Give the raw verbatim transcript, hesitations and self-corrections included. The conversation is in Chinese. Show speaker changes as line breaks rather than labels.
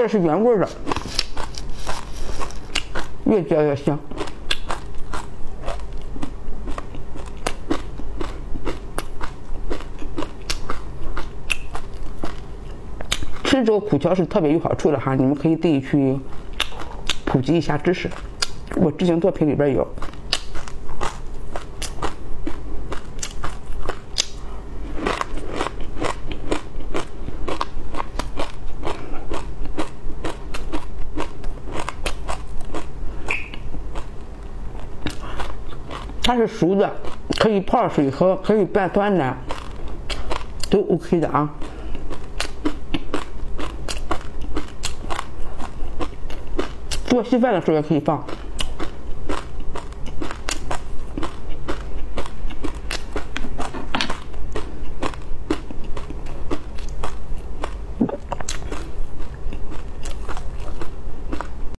的是原味的，越嚼越香。吃这个苦荞是特别有好处的哈，你们可以自己去普及一下知识。我之前作品里边有。它是熟的，可以泡水喝，可以拌酸奶，都 OK 的啊。做稀饭的时候也可以放。